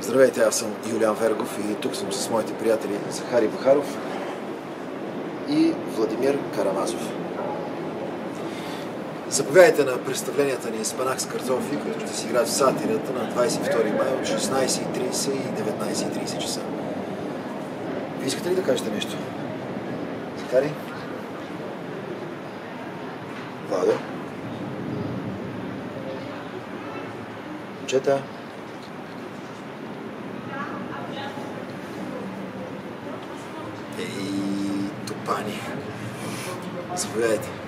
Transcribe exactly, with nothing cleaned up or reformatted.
Здравейте, аз съм Юлиан Вергов и тук съм с моите приятели Захари Бахаров и Владимир Карамазов. Заповядайте на представленията ни Спанак с картофи, които ще си играят в Сатирата на двадесет и втори май от шестнадесет и тридесет и деветнадесет и тридесет часа. Вие искате ли да кажете нещо? Захари? Владо? Момчета? Ей, тупани. Заповядайте.